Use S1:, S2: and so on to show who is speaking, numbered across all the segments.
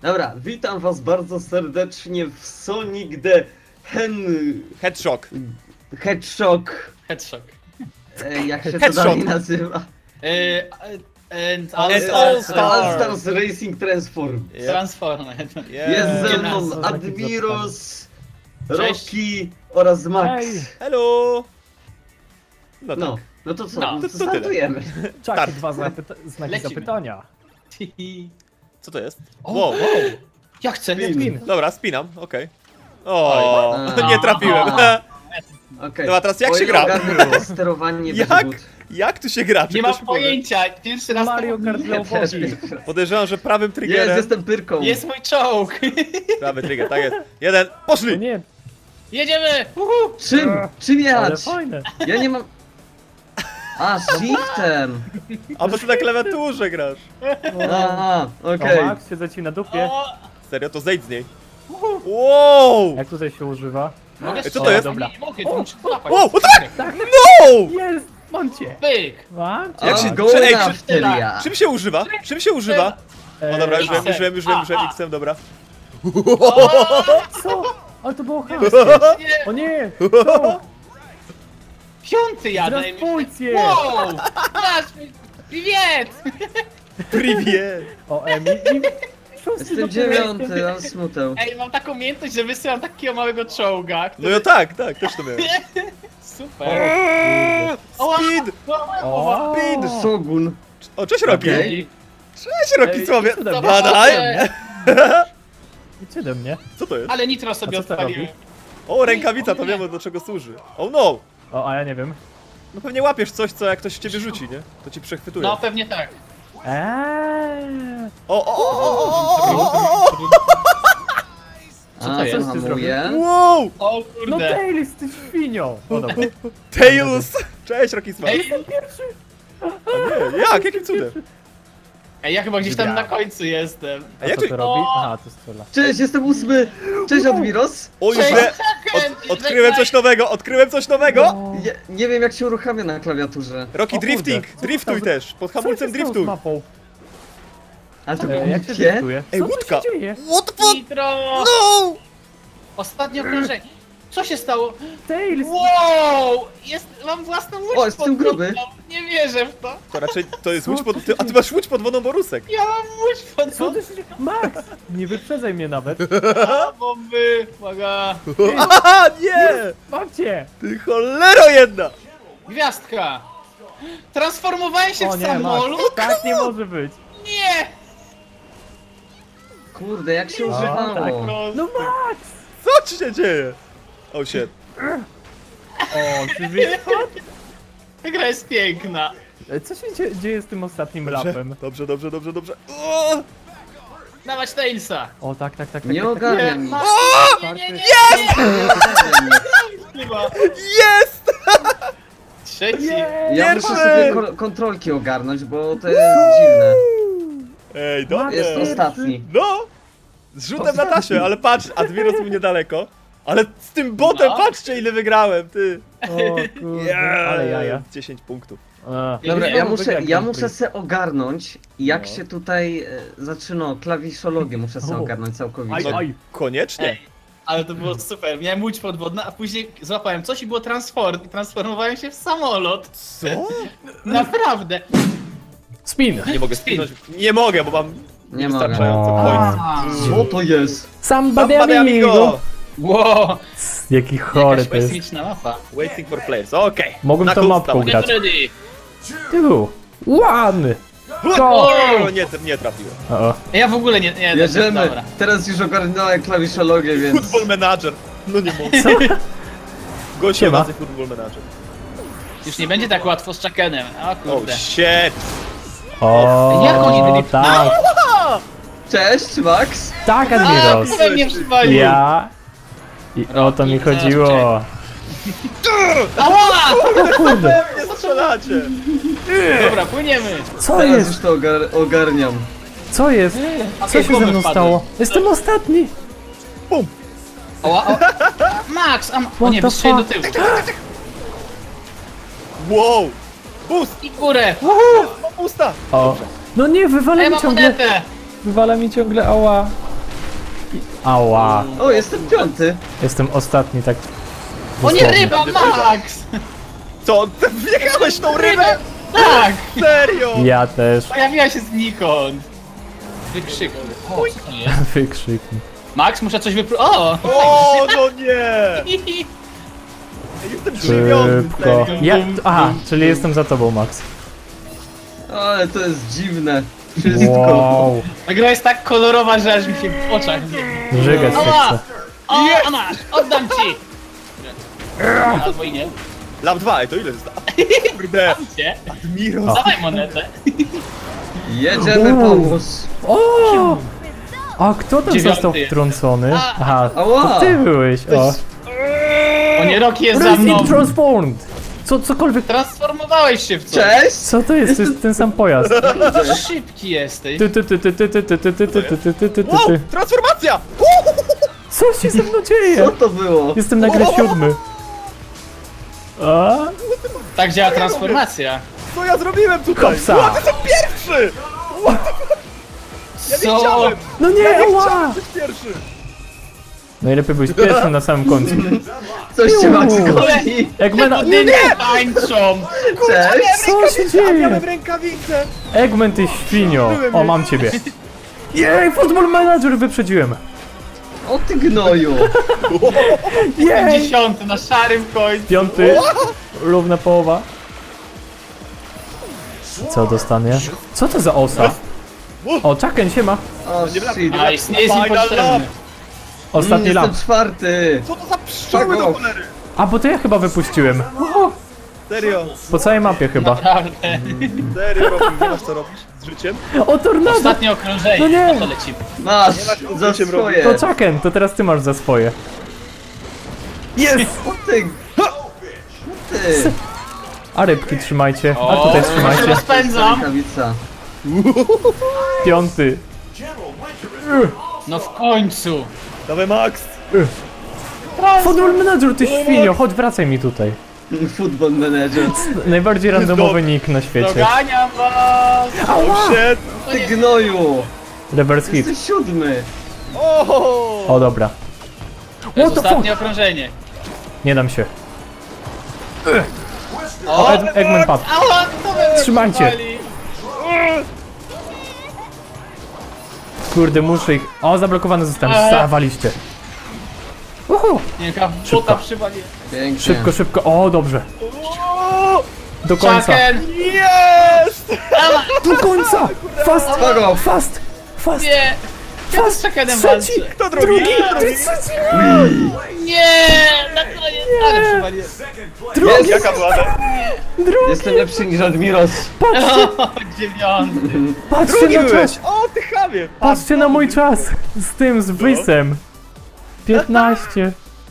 S1: Dobra, witam was bardzo serdecznie w Sonic the
S2: Hedgehog.
S1: Hedgehog.
S3: Headshot.
S1: Jak się to
S2: Headshot.
S1: dalej nazywa?
S3: All
S2: All
S3: Stars.
S2: Stars.
S1: All Stars Racing Transform.
S3: Transformer.
S1: Jest ze mną
S3: Gimnazjum.
S1: Admiros,
S3: Cześć.
S1: Rocky oraz Max.
S4: Hej.
S2: Hello! No tak.
S1: No to co?
S3: No,
S1: To
S2: to tyle.
S1: startujemy.
S4: Czak,
S2: Tak.
S4: dwa znaki
S3: Lecimy.
S4: zapytania.
S2: Co to jest?
S3: O,
S2: Wow.
S3: Ja chcę.
S4: Spin.
S2: Dobra, spinam, okej. O,
S1: Oj.
S2: nie trafiłem.
S1: Okej.
S2: Dobra, teraz jak
S1: Oj,
S2: się gra?
S1: ogarnę to sterowanie
S2: Jak?
S1: będzie good.
S2: Jak tu się gra? Czy
S3: Nie
S2: ktoś
S3: mam
S2: mi powie?
S3: pojęcia. Pierwszy raz
S4: Mario
S3: to...
S4: Kart dla
S1: Też
S4: ubogi.
S1: pierwszy.
S2: Podejrzewam, że prawym triggerem...
S1: Jestem pyrką.
S3: Jest mój czołg.
S2: Prawy trigger, tak jest. Jeden,
S4: O
S2: poszli!
S4: nie,
S3: Jedziemy.
S1: Czym
S4: ale
S1: jechać?
S4: fajne.
S1: Ja nie mam... A, shiftem.
S2: A bo ty na klawiaturze grasz.
S1: A,
S4: O,
S1: okej.
S4: Max siedzę ci na dupie.
S3: O,
S2: Serio, to zejdź z niej. Wow!
S4: Jak tutaj się używa?
S3: mogę
S2: co to jest?
S3: Dobra. Nie mogę, to muszę złapać.
S2: Wow, o tak!
S4: Tak,
S2: No!
S4: jest! Mam cię!
S3: Pyk.
S4: Mam cię!
S2: Jak się-
S1: I'm going
S2: Ej,
S1: after ya.
S2: Czym się używa? Czym się używa? O dobra, już wiem,
S3: X-em.
S2: już wiem, X-em, dobra.
S4: Co? Ale to było chamskie.
S3: Nie.
S4: O nie!
S3: Piąty jadę.
S4: Zdrastwujcie!
S3: Wow. Masz. Привет.
S2: Privet!
S4: O, Emi i... Szósty
S1: Jestem
S4: dopiero
S1: 9, mam smutę.
S3: Ej, mam taką umiejętność, że wysyłam takiego małego czołga.
S2: No ja tak, też to miałem.
S3: Super.
S4: O,
S2: Speed!
S4: o,
S2: Speed!
S1: Shogun.
S2: O, cześć Rocky!
S1: Okej.
S2: Cześć Rocky,
S4: Ej,
S2: sławie!
S4: cudem.
S2: Badaj!
S4: idźcie do mnie.
S2: Co to jest?
S3: Ale nitro sobie
S4: A co to
S3: odpaliłem.
S2: O, rękawica, to wiem do czego służy. Oh no!
S4: O, a ja nie wiem.
S2: No pewnie łapiesz coś, co jak ktoś w ciebie rzuci, nie? To ci przechwytuje.
S3: No pewnie tak.
S2: O!
S3: Co to
S1: A,
S3: jest?
S1: co
S4: Ty
S1: hamuję?
S2: Wow!
S3: O
S4: No
S3: kurde.
S4: Tails, ty świnio! O, dobra.
S2: Tails! Cześć Rocky Smash!
S3: Ej,
S4: Jestem pierwszy!
S2: Nie, jak? Jakim cudem?
S3: ej, ja chyba gdzieś tam na końcu jestem.
S2: A jak
S4: Co
S2: ty...
S4: to robi? Aha, to strzela.
S1: Cześć, jestem 8. Cześć Admiros.
S2: O, już
S3: Cześć,
S2: nie!
S3: Chucken,
S2: Odkryłem coś nowego, odkryłem coś nowego!
S4: O,
S1: Nie wiem jak się uruchamia na klawiaturze.
S2: Rocky
S4: O kurde,
S2: drifting!
S4: co to
S2: Driftuj
S4: za-
S2: też! Pod
S4: co
S2: hamulcem
S4: się stało z
S2: driftuj!
S4: mapą?
S1: Ale to
S4: Jak się
S1: głupie.
S4: driftuje?
S2: Ej,
S4: Co
S2: łódka!
S4: tu się dzieje?
S2: What the...
S3: Nitro!
S2: No!
S3: Ostatnie okrążenie. Co się stało?
S4: Tails!
S3: Wow! Mam własną łódź
S1: O, jestem gruby.
S3: podwodną. Nie wierzę w to.
S2: To raczej to jest
S4: Co
S2: łódź
S4: tu
S2: pod...
S4: się
S2: Ty, a ty masz łódź pod wodą Borusek!
S3: Ja mam łódź
S4: Co
S3: podwodną.
S4: ty się... Max! Nie wyprzedzaj mnie nawet.
S3: A, bomby. Uwaga.
S2: Aha, nie!
S4: Mam cię!
S2: Ty cholero jedna!
S3: Gwiazdka. Transformowałem się
S4: O
S3: w
S4: nie, Max.
S3: samolot?
S4: Tak nie może być.
S3: Nie!
S1: Kurde, jak się
S4: O,
S1: używało?
S4: tak.
S3: Prosto.
S4: No Max!
S2: Co ci się dzieje? Oh shit.
S4: O, czy wiesz?
S3: Ta gra jest piękna.
S4: Co się dzieje z tym ostatnim
S2: Dobrze,
S4: lapem?
S2: dobrze. O!
S3: Dawać Tailsa.
S4: O, tak.
S1: Nie
S4: tak.
S1: ogarnia mi.
S3: Nie.
S1: Nie ogarnia mi.
S3: Chyba.
S2: Jest!
S3: Trzeci.
S1: Ja muszę sobie kontrolki ogarnąć, bo to jest dziwne.
S2: Ej, dobra.
S1: Jest ostatni.
S2: No! Z rzutem na taśmę, ale patrz, Admiros mi niedaleko. Ale z tym botem,
S3: No.
S2: patrzcie ile wygrałem, ty!
S4: O kurde, ale jaja.
S2: 10 punktów.
S4: A.
S1: Dobra,
S3: Nie,
S1: ja
S3: no,
S1: muszę,
S4: wygrać
S1: ja
S4: Grand
S1: muszę
S4: Prix.
S1: se ogarnąć, jak
S4: No.
S1: się tutaj zaczyna klawiszologię, muszę se
S4: O.
S1: ogarnąć całkowicie.
S2: No,
S4: Aj.
S2: koniecznie.
S3: Ej, ale to było super. Miałem łódź podwodna, a później złapałem coś i było transform. I transformowałem się w samolot.
S2: Co?
S3: Naprawdę.
S4: Spin!
S2: Nie mogę spinąć. Nie mogę, bo mam
S1: Nie mogę.
S2: wystarczająco
S4: O.
S2: points.
S1: Co to jest?
S4: Somebody
S2: Somebody amigo!
S3: Wow.
S4: Jaki chory
S3: Jakaś
S4: to jest.
S3: kosmiczna mapa.
S2: Waiting for players, okej.
S4: Mogłem
S2: Na
S4: tą
S2: cool
S4: mapką
S2: start.
S4: grać.
S3: Get ready.
S4: Tylu! One!
S2: O, nie trafiłem.
S4: O,
S3: Ja w ogóle nie
S1: Jedziemy.
S3: dobra.
S1: Teraz już ogarnąłem klawiszologię, więc...
S2: Football manager. No nie mogę.
S4: co?
S2: Gość
S4: Siema.
S2: nazywa football manager.
S3: Już nie będzie tak łatwo z Chuckenem. O
S2: Oh
S3: kurde.
S2: shit.
S4: O,
S3: Jak oni byli-
S4: tak,
S1: Cześć, Max!
S4: tak
S3: A,
S4: Admiros.
S3: kurde mnie przywalił.
S4: Ja... I o to mi chodziło.
S3: Ała!
S4: O kurde,
S2: Nie strzelacie.
S3: Dobra, płyniemy.
S4: co
S1: Teraz
S4: jest?
S1: już to ogarniam.
S4: Co jest? Co
S3: Okej,
S4: się ze
S3: bomby
S4: mną
S3: wpadły.
S4: stało? Jestem ostatni!
S2: Bum.
S3: Ała, Max, o
S4: What
S3: nie,
S4: the
S3: wystrzelił do
S4: fuck?
S3: tyłu.
S2: Wow. Boost.
S3: I w górę.
S2: Usta.
S4: O. No nie, wywala
S3: Ja
S4: mi
S3: mam
S4: ciągle...
S3: monetę.
S4: Wywala mi ciągle, ała. Ała.
S1: O, jestem piąty.
S4: Jestem ostatni, tak.
S3: O nie,
S4: dosłownie.
S3: ryba, Max!
S2: Co? Ty wjechałeś tą rybę?
S3: Tak!
S2: Serio?
S4: Ja też.
S3: Pojawiła się znikąd. Wykrzyknął. O, co to jest?
S4: Wykrzyknij.
S3: Max, muszę coś O!
S2: O, no nie! Jestem dziewiąty,
S4: Szybko.
S2: serio.
S4: Ja... Aha, czyli jestem za tobą, Max.
S1: Ale to jest dziwne. Wszystko.
S4: Wow.
S3: Ta gra jest tak kolorowa, że aż mi się w oczach...
S4: Żygać się
S3: Ała!
S4: chce.
S3: O, masz! Oddam ci! Albo i nie.
S2: Lap 2, ej, to ile jest? Kurde,
S3: Gdzie?
S2: Admiros.
S3: Dawaj monetę.
S1: Jedziemy pomóc.
S4: O! A kto tam
S3: Dziewiąty
S4: został
S3: jest.
S4: wtrącony? Aha,
S1: Ała.
S4: to ty byłeś. O.
S3: O nie, Rocky jest za mną.
S4: Racing Transformed! Cokolwiek.
S3: Transformowałeś się w coś.
S1: Cześć!
S4: Co to jest? To jest ten sam pojazd.
S3: Szybki jesteś.
S2: Wow, transformacja!
S4: Co się ze mną dzieje?
S1: Co to było?
S4: Jestem nagle 7. A?
S3: Tak działa transformacja.
S2: Co ja zrobiłem tutaj?
S4: Kopsa.
S2: Ła, ty jestem pierwszy! Ja nie
S3: Co?
S2: chciałem!
S4: No nie,
S2: Ja nie
S4: ała!
S2: chciałem być pierwszy!
S4: Najlepiej być pierwszym na samym końcu.
S1: Coś się Max
S4: Uuu.
S1: goni.
S4: Eggman...
S3: Budynki tańczą.
S1: Cześć!
S4: Co się dzieje?
S2: Miałem rękawicę!
S4: Eggman, ty świnio! O, mam ciebie. Jej, Football Manager wyprzedziłem.
S1: O ty gnoju!
S4: Jej!
S3: 50 na szarym końcu.
S4: 5. Równa połowa. Co dostanie? Co to za osa? O, Chucken się ma.
S1: O
S2: nie wracaj.
S1: shit.
S3: Nice, nie jest
S2: Final
S3: niepotrzebny.
S2: lap.
S4: Ostatni lap.
S1: Jestem czwarty.
S2: Co to za pszczoły do cholery?
S4: A, bo to ja chyba wypuściłem.
S2: Serio?
S4: Po całej mapie chyba.
S3: Naprawdę.
S2: Serio, Rocky, nie masz co robić z życiem?
S4: O, tornado!
S3: Ostatnie okrążenie.
S4: No nie.
S3: No to lecimy.
S1: Masz
S2: co
S1: za
S2: się
S1: swoje.
S4: To Chucken, to teraz ty masz za swoje.
S1: Jest! O ty! Ty!
S4: A rybki trzymajcie. A
S3: O,
S4: tutaj
S3: się
S4: trzymajcie.
S3: rozpędzam.
S1: Rękawica.
S4: 5.
S3: No w końcu.
S2: Dawaj, Max!
S4: Football Manager, ty świnio, chodź wracaj mi tutaj.
S1: Football manager.
S4: Najbardziej randomowy nick na świecie.
S3: Doganiam was.
S2: Oh shit!
S1: Ty gnoju!
S4: Reverse hit.
S1: Jesteś 7.
S2: O!
S4: O, dobra.
S3: To jest
S4: What the fuck?
S3: ostatnie okrążenie.
S4: Nie dam się.
S3: O,
S4: Eggman padł.
S3: ała, to mnie
S4: Trzymajcie.
S3: wypali.
S4: Kurde, muszę ich... O, zablokowany zostałem. Zawaliście. Uhu.
S3: Nie, jaka
S4: Szybko.
S3: bota przywali.
S1: Pięknie.
S4: Szybko, szybko. O, dobrze.
S2: O!
S4: Do końca.
S3: Chucken.
S2: Jest!
S4: Do końca. Fast.
S1: Kogo?
S4: Fast. Fast.
S3: Nie. Ja z
S4: Fast.
S3: Chuckenem
S4: Trzeci.
S3: walczę.
S2: Kto drugi?
S4: Ty trzeci.
S3: Nie, na koniec. Ale przywaliłem.
S4: Drugi.
S2: Jaka była ta?
S4: Drugi.
S1: Jestem lepszy niż Admiros.
S3: O, 9.
S4: Patrzcie
S2: Drugi
S4: na
S2: byłeś!
S4: czas.
S2: O, ty chamie!
S4: Patrzcie na mój czas. Z tym, z wysem. 15.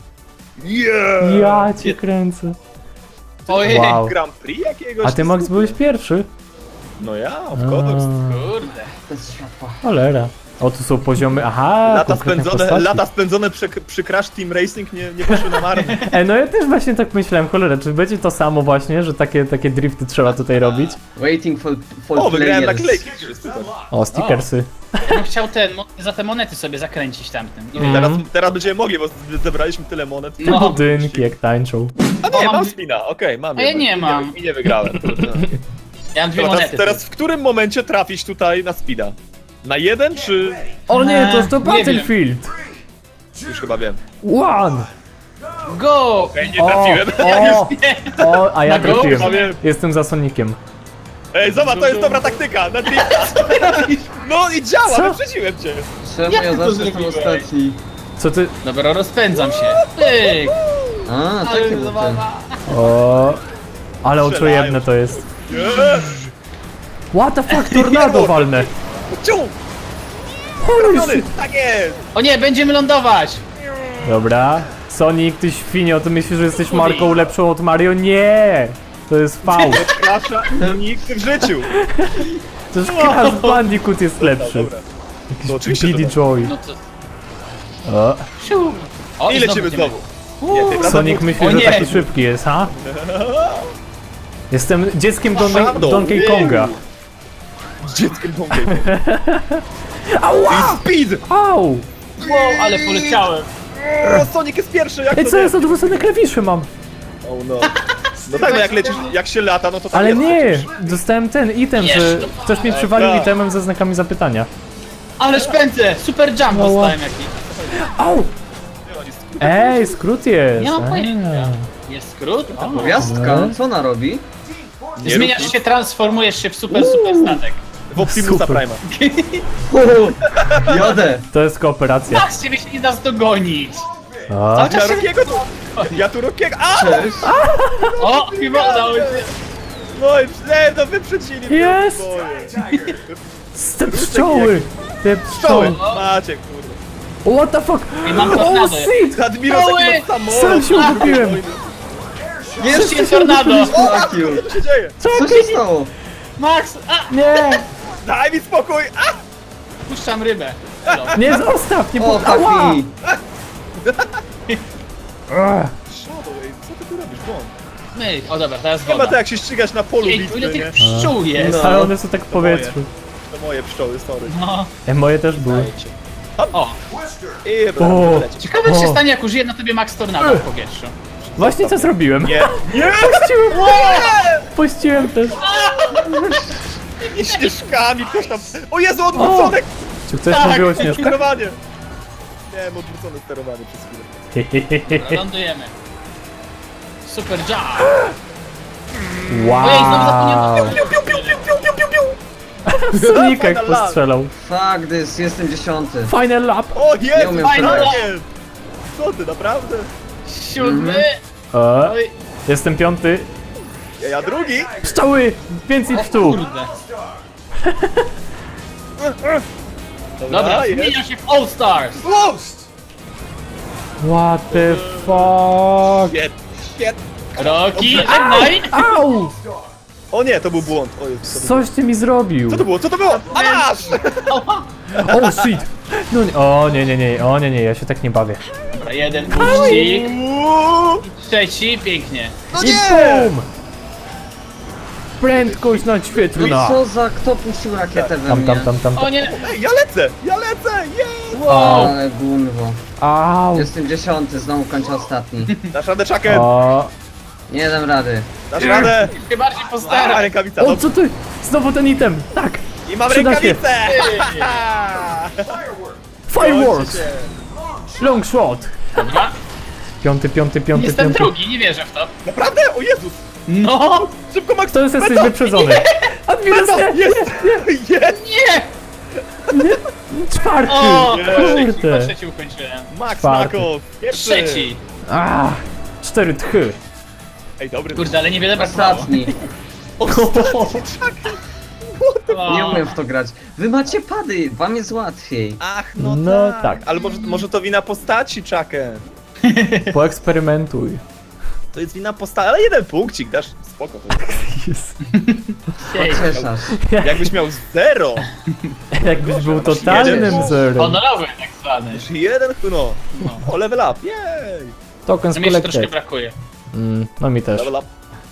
S2: Yeah!
S4: Ja cię kręcę.
S3: Ojej,
S4: Wow.
S2: Grand Prix jakiegoś?
S4: A ty, Max, byłeś pierwszy?
S2: No ja, of course.
S3: kurde.
S1: Bez światła.
S4: Cholera. O, tu są poziomy. Aha, konkretne postaci.
S2: Lata spędzone przy Crash Team Racing nie poszły na marne.
S4: No ja też właśnie tak myślałem, cholera, czy będzie to samo właśnie, że takie drifty trzeba tutaj robić?
S1: Waiting for
S2: O, wygrałem na
S1: players.
S2: klejki.
S4: O, stickersy.
S3: Ja bym chciał za te monety sobie zakręcić tamtym. Nie wiem.
S2: Teraz będziemy mogli, bo zebraliśmy tyle monet.
S4: Te
S3: No.
S4: budynki jak tańczą.
S2: A nie,
S3: O,
S2: mam
S3: mam-
S2: spina, okej, mam.
S3: A ja
S2: jednak.
S3: nie mam.
S2: I nie wygrałem.
S3: Ja mam 2
S2: Teraz,
S3: monety.
S2: teraz w którym momencie trafić tutaj na speeda? Na 1 czy...
S4: O nie, to jest to
S3: Nie wiem.
S4: Battlefield!
S2: Już chyba wiem.
S4: One!
S3: Go!
S2: Ej, nie trafiłem.
S4: O, a ja
S3: Na go?
S4: trafiłem.
S2: Prawie.
S4: Jestem za Sonikiem.
S2: Ej, zobacz, to jest dobra taktyka. Na drifta. No i działa,
S4: Co?
S2: wyprzedziłem cię.
S1: Czemu
S3: Jak
S1: ja
S3: ty to
S1: zawsze jestem
S3: zrobiłeś?
S1: ostatni?
S4: Co ty...
S3: Dobra, rozpędzam się. Tyk!
S1: A, takie buty.
S3: zabawa.
S4: O, ale oczojebne to jest. What the fuck, tornado walne!
S2: Ciu!
S4: Holy
S2: Trafiony.
S4: shit.
S2: Tak jest!
S3: O nie, będziemy lądować!
S4: Dobra. Sonic, ty świnio, ty myślisz, że jesteś marką lepszą od Mario? Nie! To jest fałsz.
S2: Crasha nikt w życiu.
S4: To już Crash Bandicoot jest lepszy.
S2: Dobra. No oczywiście
S4: Diddy
S2: to
S4: Joy.
S3: No to...
S4: O,
S3: Siu. O,
S2: I lecimy
S3: będziemy.
S2: znowu. Nie, tym razem
S4: Sonic
S2: był-
S4: myśli,
S3: O
S4: że
S3: nie.
S4: taki szybki jest, ha? Jestem dzieckiem
S2: Shadow.
S4: Donkey Konga.
S2: Z dzieckiem Donkey.
S4: Ała!
S2: Speed!
S4: Au!
S3: Wow, ale poleciałem.
S2: O, Sonic jest pierwszy, jak
S4: Ej,
S2: to
S4: co
S2: nie?
S4: ja za odwrócone klawisze mam?
S2: Oh no. No tak, no jak lecisz, jak się lata, no to tak
S4: Ale
S2: jest
S4: nie,
S2: przecież.
S4: dostałem ten item, że
S3: Jeszcze
S4: ktoś mnie przywalił
S2: tak.
S4: itemem ze znakami zapytania.
S3: Ależ pędzę! Super jump
S4: No,
S3: dostałem jakiś.
S4: Au! Ej, skrót jest!
S3: Nie mam
S4: Eee.
S3: pojęcia. Jest skrót? O.
S1: Gwiazdka, co ona robi?
S2: Nie
S3: Zmieniasz
S2: rób
S3: się, transformujesz się w super statek.
S2: w Optimusa
S4: Super.
S2: Prime'a.
S1: Jadę!
S4: To jest kooperacja.
S3: Patrz, ciebie się nie da zdogonić.
S4: A,
S2: Ja Rokiego tu... Ja tu Rokiego... A!
S1: Cześć!
S3: O, chyba udało się.
S2: No i nie, no wyprzedzili mnie.
S4: Jest!
S2: Boję.
S4: te pszczoły! Te
S2: Pszczoły!
S4: pszczoły!
S2: Macie, kurde.
S4: What the fuck?
S3: I mam
S4: O,
S3: tornado.
S4: shit!
S2: Admiros
S3: Pszczoły!
S2: jaki ma samolot.
S4: Sam się ugubiłem!
S3: Jeszcze tornado.
S1: Fuck you!
S2: Co się dzieje?
S1: Co się stało?
S3: Max, a,
S4: Nie!
S2: Daj mi spokój! A!
S3: puszczam rybę. Elo.
S4: Nie zostaw! Nie
S1: O,
S4: po... Ała!
S1: fuck me!
S4: Ach,
S2: Shadow, ej, co ty tu robisz? Błąd.
S3: Myk. O dobra, teraz
S2: Chyba
S3: woda.
S2: to jak się ścigasz na polu
S3: Ej,
S2: bitwy,
S3: ile
S2: nie?
S3: tych pszczół jest?
S1: No.
S4: ale one są tak w powietrzu.
S2: To moje pszczoły, sorry.
S3: No.
S4: Moje też były.
S3: O,
S2: I
S4: O.
S2: dobra, lecieć.
S3: ciekawe co się
S4: O.
S3: stanie jak użyję na tobie Max Tornado w powietrzu.
S4: Właśnie co zrobiłem?
S2: Nie! Nie!
S4: Puściłem też.
S2: I śnieżkami ktoś tam... O Jezu, odwrócone!
S4: Czy ktoś
S3: Tak.
S4: mówił o śnieżkach?
S2: Sterowanie! Miałem odwrócone sterowanie przez chwilę.
S3: Lądujemy. Super jump.
S4: Wow!
S3: Ojej, znowu zapomniałem.
S4: Sonic jak
S2: Final lap.
S4: postrzelał.
S1: Fuck this, jestem 10.
S4: Final lap!
S2: O
S1: Nie
S2: Jezu,
S1: umiem
S2: fajnie!
S3: strzelać.
S2: Co ty, naprawdę?
S3: 7. Oj,
S4: Jestem 5.
S2: Ja drugi?
S4: Pszczoły! Więcej pszczół!
S3: kurde. Dobra,
S2: jest.
S3: zmienia się w All Stars.
S2: Ghost!
S4: What the fuck?
S2: Shit, shit.
S3: Roki, żegnaj.
S4: Au!
S2: O nie, to był błąd. O Jezu,
S4: Coś ty mi zrobił!
S2: co to było? Co to było? A masz!
S3: Oha.
S4: O shit! No nie, o nie, nie, nie, o nie, nie, ja się tak nie bawię.
S3: Dobra, jeden uścisk.
S2: Uuu,
S3: Trzeci, pięknie.
S2: no
S4: I
S2: nie!
S4: BUM! Prędkość
S1: No i
S4: nadświetlna!
S1: co za... Kto puścił rakietę we mnie?
S4: Tam.
S3: O nie.
S2: Ej, ja lecę! Jest!
S3: Wow.
S1: Ale gunwo.
S4: Au!
S1: Jestem 10, znowu kończę ostatni.
S2: Dasz radę, Chucken!
S4: O,
S1: Nie dam rady.
S2: Dasz radę!
S3: Się bardziej
S2: A,
S3: postaraj.
S2: rękawica,
S4: o
S2: no.
S4: co ty? Znowu ten item! Tak!
S2: I mam
S4: przyda się.
S2: rękawicę!
S4: Fireworks! Long shot!
S3: Dobra.
S4: Piąty.
S3: Jestem drugi, nie wierzę w to.
S2: Naprawdę? O Jezus!
S3: No.
S2: Szybko, Max!
S4: To już jesteś wyprzedzony. Admiros, nie!
S2: Jest! Jest!
S3: Nie.
S4: Czwarty!
S3: O,
S4: Kurde!
S3: trzeci ukończyłem.
S2: Max
S4: Czwarty.
S2: Mako! Pierwszy!
S3: Trzeci.
S4: 4 tchy.
S2: Ej, dobry.
S3: Kurde, ale niewiele brakowało.
S1: Ostatni.
S3: O.
S1: Nie umiem w to grać. Wy macie pady, wam jest łatwiej.
S2: Ach,
S4: No tak.
S2: Ale może to wina postaci, Chucken.
S4: Poeksperymentuj.
S2: To jest wina postaci, ale jeden punkcik, dasz spoko.
S4: Jest.
S3: Ej,
S1: Cieszasz.
S2: Jakbyś miał 0.
S4: Jakbyś był totalnym zerem.
S3: honorowy tak zwany.
S2: Jeden, no. O, level up, jej!
S4: Tokens
S3: No mi jeszcze troszkę
S4: collected.
S3: brakuje.
S4: No mi też.
S2: Level up.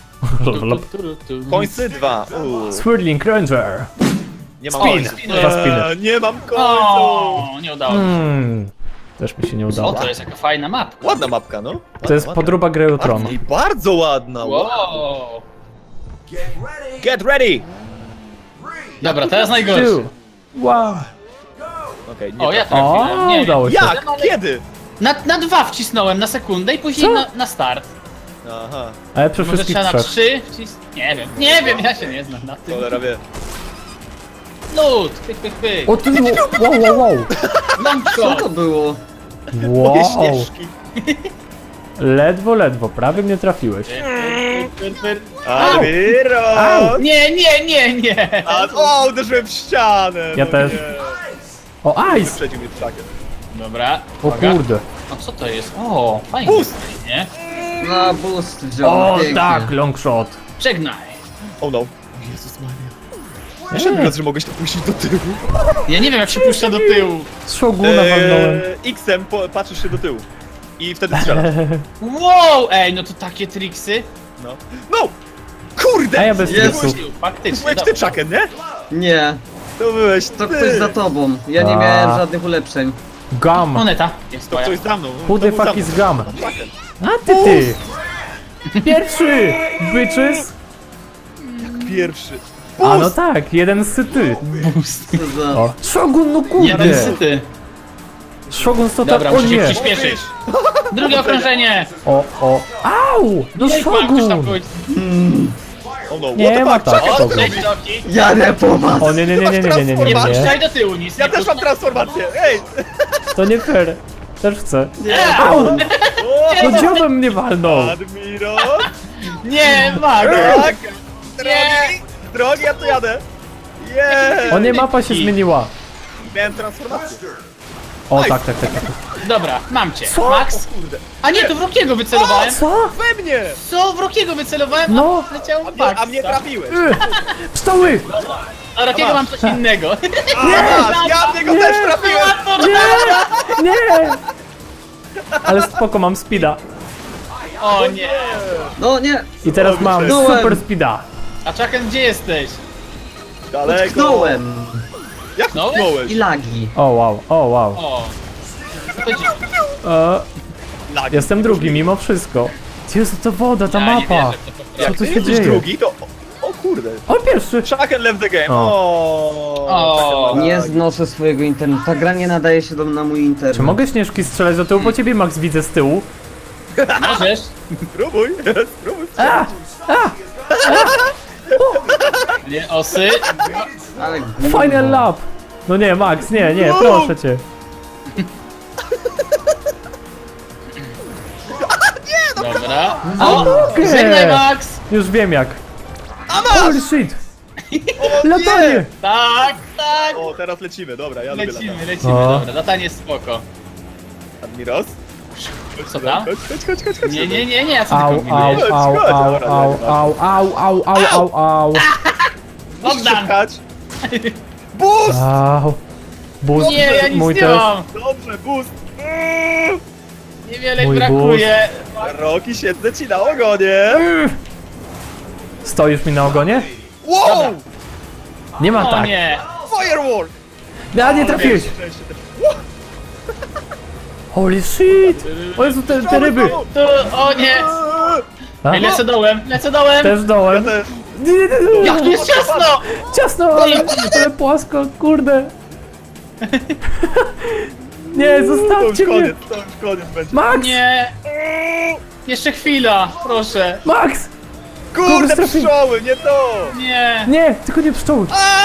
S2: Końcy 2.
S4: Swirling Ranger.
S2: Nie mam
S3: Spin.
S2: końców.
S3: Dwa
S4: spiny.
S2: Nie mam końców.
S3: O, nie udało mi się.
S4: Też mi się nie
S3: O,
S4: udało.
S3: to jest jaka fajna mapka.
S2: Ładna mapka, no. Ładna,
S4: To jest
S2: ładna.
S4: podróba gry o Tron.
S2: I bardzo ładna.
S3: Wow.
S2: Get ready!
S3: Dobra, teraz najgorszy.
S4: Two. Wow.
S2: Okej, nie
S3: O, ja
S2: tak.
S3: trafiłem.
S4: O,
S3: Nie,
S4: udało się.
S2: Jak? Kiedy?
S3: na 2 wcisnąłem na sekundę i później
S4: Co?
S3: na start.
S2: Aha,
S4: Ale przy
S3: Może
S4: wszystkich
S3: trzeba na
S4: 3.
S3: 3 wcisnąć? Nie wiem, ja się nie znam na tym.
S2: cholera wie.
S3: Lód, pyk, pyk, pyk.
S4: O ty, wow.
S1: Co to było?
S2: Moje
S4: Wow.
S2: śnieżki.
S4: Ledwo, prawie mnie trafiłeś.
S2: Admiro!
S3: Nie.
S2: O, uderzyłem w ścianę!
S4: Ja
S2: no
S4: też.
S2: nie.
S4: O, ice!
S2: Wyprzedził mnie Chucken.
S3: Dobra.
S4: O
S3: uwaga.
S4: kurde.
S3: A co to jest? O, fajnie.
S2: Boost!
S3: Nie?
S1: Na boost wziął,
S4: O,
S1: pięknie.
S4: tak, long shot.
S3: Żegnaj.
S2: Oh no. Jezus Maria. Jeszcze raz, że mogłeś to puścić do tyłu.
S3: Ja nie wiem jak się puszcza do tyłu.
S4: Z Shoguna walnąłem.
S2: X-em patrzysz się do tyłu. I wtedy strzelasz.
S3: Wow, ej, no to takie triksy.
S2: No. No! Kurde!
S4: A ja bez
S1: Jest.
S4: triksów.
S2: To
S3: Faktycznie,
S2: byłeś ty,
S3: dobra.
S2: Chucken, nie?
S1: Nie,
S2: To byłeś
S1: to
S2: ty.
S1: ktoś za tobą. Ja nie
S4: A.
S1: miałem żadnych ulepszeń.
S4: Gum.
S3: Moneta jest
S2: To
S3: twoja.
S2: coś za mną.
S4: Who the fuck is gum? A ty! Pierwszy! Bitches!
S2: Pierwszy.
S4: A no tak, jeden syty.
S1: Co za...
S4: O. Shogun, no
S3: Jeden
S4: kurde!
S3: syty.
S4: Shogun to tak,
S3: Dobra,
S4: o
S3: muszę się
S4: nie!
S3: przyspieszyć. Drugie okrążenie!
S4: O. Au! No
S3: Niech mam coś tam
S4: Shogun!
S3: powiedzieć.
S2: O no,
S4: Nie
S2: what
S4: ma
S2: the fuck,
S4: tak.
S2: czekaj.
S3: O,
S4: Shogun.
S3: cześć Loki.
S1: Jadę po was!
S4: O nie.
S3: Nie puszczaj do tyłu nic.
S2: Ja
S3: nie
S2: też mam transformację, ej!
S4: To nie fair. Też chcę.
S3: puszczaj.
S4: Au!
S2: O,
S4: No dziobem mnie walnął!
S2: Admiro!
S3: Nie, Max!
S2: Tak!
S3: Nie!
S2: Drogi, ja tu jadę! Yeah!
S4: O nie, mapa się zmieniła.
S2: Miałem transformację.
S4: O tak.
S3: Dobra, mam cię.
S4: Co?
S3: Max?
S2: Kurde.
S3: A nie, to w Rockiego wycelowałem.
S4: Co?
S2: We mnie!
S3: Co? W Rockiego wycelowałem?
S4: No.
S3: A leciał
S2: A
S3: Max.
S2: mnie trafiłeś!
S4: Pszczoły!
S3: A Rockiego mam coś innego.
S2: Ja w niego też trafiłem!
S4: Nie! Ale spoko, mam speeda.
S3: O nie.
S1: No nie!
S4: I teraz mam
S1: Tknąłem.
S4: super speeda.
S3: A Chucken, gdzie jesteś?
S2: Daleko!
S1: Tknąłem!
S2: Jak
S3: Tknąłeś?
S2: tknąłeś?
S1: I lagi.
S4: O wow.
S3: O. To ci...
S2: Lagi.
S4: Jestem drugi mimo wszystko. Jezu, to woda, ta
S3: Ja nie
S4: mapa.
S3: wierzę w to po
S4: Co
S2: Jak
S4: tu
S2: ty
S4: się
S2: jesteś
S4: dzieje?
S2: drugi, to... O kurde.
S4: O, pierwszy!
S2: Chucken left the game.
S3: O.
S1: Nie znoszę swojego internetu. Ta gra nie nadaje się na mój internet.
S4: Czy mogę śnieżki strzelać do tyłu? Bo ciebie, Max, widzę z tyłu.
S3: Możesz?
S2: Spróbuj, spróbuj.
S3: Nie, osy.
S1: Ale gówno.
S4: Final lap! No nie, Max, nie, proszę cię.
S3: Dobra.
S4: A mogę!
S3: Żegnaj, Max!
S4: Już wiem jak. Holy shit! Latanie!
S3: Tak.
S2: O, teraz lecimy, dobra, ja lubię latać.
S3: Lecimy,
S4: O.
S3: dobra. Latanie jest spoko.
S2: Admiros?
S3: Co tam?
S2: Chodź.
S3: Nie, ja co ty
S4: Au,
S3: kombinujesz?
S4: au.
S3: Bogdan!
S2: Chodź. Boost!
S4: Au. Boost,
S3: Nie, ja nic
S4: mój
S3: nie
S4: też.
S3: mam!
S2: Dobrze, boost!
S3: Niewiele
S4: Mój
S3: brakuje.
S2: Roki siedzę ci na ogonie!
S4: Stoisz mi na ogonie?
S2: Wow!
S4: Nie ma
S3: O
S4: tak.
S3: nie!
S2: Firewall!
S4: Ja nie trafiłeś. Holy shit! O Jezu, te ryby.
S3: Tu, o nie!
S4: A?
S3: Ej, lecę dołem!
S4: Też dołem.
S2: Też.
S3: Jak tu jest ciasno!
S4: Ciasno, ale płasko, kurde. Nie,
S2: To już
S4: zostawcie mnie.
S2: koniec będzie.
S4: Max!
S3: Nie! Jeszcze chwila, proszę!
S4: Max!
S2: Kurde,
S4: trafi-
S2: pszczoły, nie to!
S3: Nie!
S4: Nie, tylko nie pszczoły.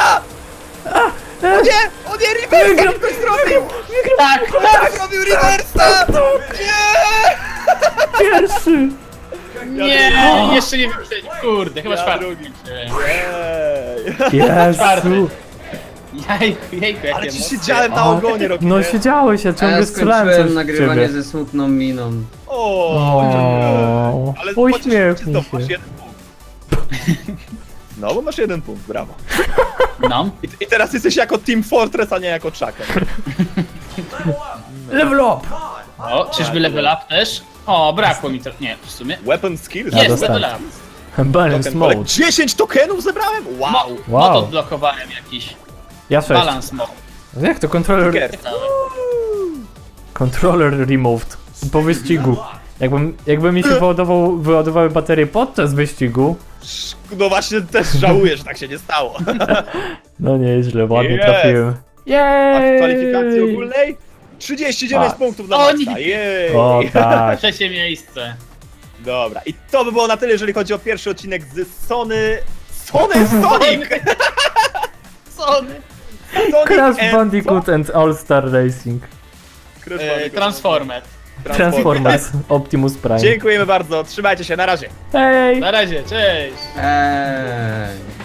S2: O nie, reversa ktoś zrobił!
S3: Tak!
S2: Zrobił reversa!
S4: Pierwszy!
S3: Nie! Jeszcze nie wyprzedził. Kurde, chyba
S2: Ja
S3: czwarty.
S2: drugi.
S3: Ej.
S2: Ej.
S4: Jezu.
S3: Jejku,
S2: Ale
S3: jakie
S2: ci
S3: emocje.
S2: siedziałem na ogonie, Roki.
S4: No
S2: nie?
S4: siedziałeś, ja
S1: A ja
S4: ciągle strzelałem
S1: skończyłem
S4: coś w
S1: nagrywanie
S4: ciebie.
S1: ze smutną miną.
S2: O, ale
S4: Uśmiechnij
S2: to
S4: się.
S2: masz jeden punkt. No, bo masz jeden punkt, brawo.
S3: No.
S2: I teraz jesteś jako Team Fortress, a nie jako Chucken.
S4: Level up!
S3: O, czyżby level up też? O, brakło mi to. Nie, w sumie.
S2: Weapon skills?
S4: Ja
S3: Jest
S4: dostałem.
S3: level up.
S4: Balance
S2: Token collect.
S4: mode.
S2: 10 tokenów zebrałem? Wow!
S4: Wow.
S3: Wow. odblokowałem jakiś.
S4: Ja 6.
S3: Balance mode.
S4: Jak to controller...
S2: Kier.
S4: Controller removed. Po wyścigu. Jakby mi się wyładowały baterie podczas wyścigu.
S2: No właśnie też żałuję, że tak się nie stało.
S4: No nieźle, ładnie
S2: Jest.
S4: trafiłem.
S2: A w
S4: Jej!
S2: kwalifikacji ogólnej 39
S4: Tak.
S2: punktów dla
S3: O
S2: Maxa.
S3: nie.
S2: Jej!
S4: O tak.
S3: Trzecie miejsce.
S2: Dobra, i to by było na tyle, jeżeli chodzi o pierwszy odcinek z Sony... Sonic!
S3: Sony.
S4: Crash
S2: and-
S4: Bandicoot and All Star Racing.
S2: Crash Bandicoot.
S3: Transformer.
S4: Transformers Optimus Prime.
S2: Dziękujemy bardzo, trzymajcie się, na razie.
S4: Hej!
S3: Na razie, cześć.
S1: Eee.